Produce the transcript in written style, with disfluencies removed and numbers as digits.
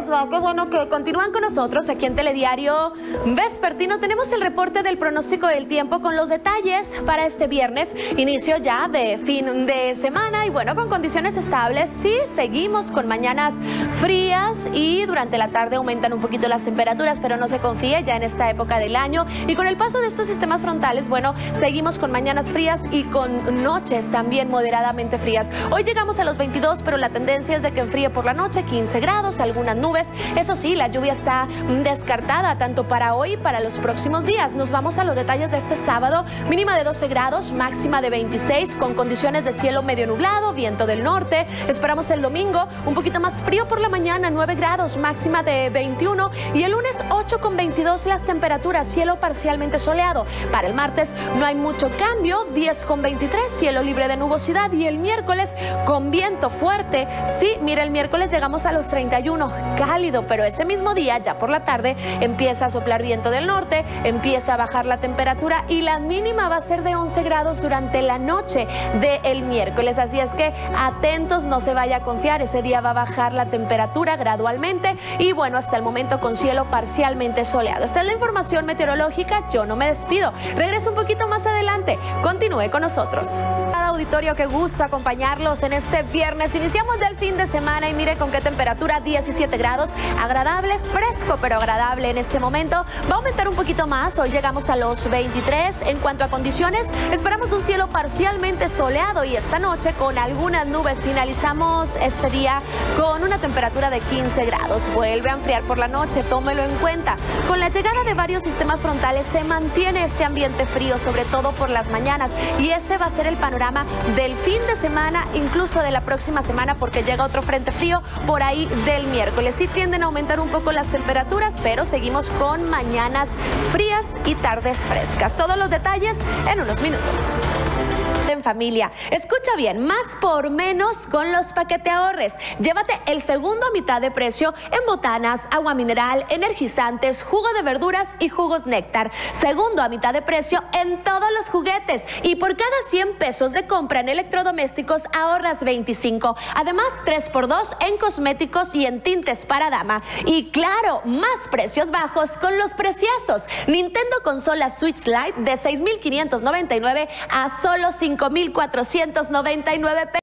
les va? Qué bueno que continúan con nosotros aquí en Telediario Vespertino. Tenemos el reporte del pronóstico del tiempo con los detalles para este viernes, inicio ya de fin de semana y bueno, con condiciones estables. Sí, seguimos con mañanas frías y durante la tarde aumentan un poquito las temperaturas, pero no se confíe ya en esta época del año. Y con el paso de estos sistemas frontales, bueno, seguimos con mañanas frías y con noches también moderadamente frías. Hoy llegamos a los 22, pero la tendencia es de que enfríe por la noche, 15 grados, algunas nubes. Eso sí, la lluvia está descartada tanto para hoy y para los próximos días. Nos vamos a los detalles de este sábado. Mínima de 12 grados, máxima de 26, con condiciones de cielo medio nublado, viento del norte. Esperamos el domingo un poquito más frío por la mañana, 9 grados, máxima de 21. Y el lunes 8 con 22 las temperaturas, cielo parcialmente soleado. Para el martes no hay mucho cambio, 10 con 23, cielo libre de nubosidad. Y el miércoles con viento fuerte. Sí, mira, el miércoles llegamos a los 31, cálido, pero ese mismo día, ya por la tarde, empieza a soplar viento del norte, empieza a bajar la temperatura y la mínima va a ser de 11 grados durante la noche del miércoles. Así es que atentos, no se vaya a confiar, ese día va a bajar la temperatura gradualmente y bueno, hasta el momento con cielo parcialmente soleado. Esta es la información meteorológica, yo no me despido, regreso un poquito más adelante, continúe con nosotros. Auditorio, qué gusto acompañarlos en este viernes. Iniciamos ya el fin de semana y mire con qué temperatura, 17 grados, agradable, fresco pero agradable en este momento. Va a aumentar un poquito más, hoy llegamos a los 23. En cuanto a condiciones, esperamos un cielo parcialmente soleado y esta noche con algunas nubes. Finalizamos este día con una temperatura de 15 grados. Vuelve a enfriar por la noche, tómelo en cuenta. Con la llegada de varios sistemas frontales se mantiene este ambiente frío, sobre todo por las mañanas, y ese va a ser el panorama del fin de semana, incluso de la próxima semana, porque llega otro frente frío por ahí del miércoles. Sí tienden a aumentar un poco las temperaturas, pero seguimos con mañanas frías y tardes frescas. Todos los detalles en unos minutos. En familia, escucha bien, más por menos con los paquete ahorres. Llévate el segundo a mitad de precio en botanas, agua mineral, energizantes, jugo de verduras y jugos néctar. Segundo a mitad de precio en todos los juguetes y por cada 100 pesos de compra en electrodomésticos ahorras 25. Además, 3x2 en cosméticos y en tintes para dama. Y claro, más precios bajos con los preciazos. Nintendo consola Switch Lite de 6,599 a solo 5,499 pesos.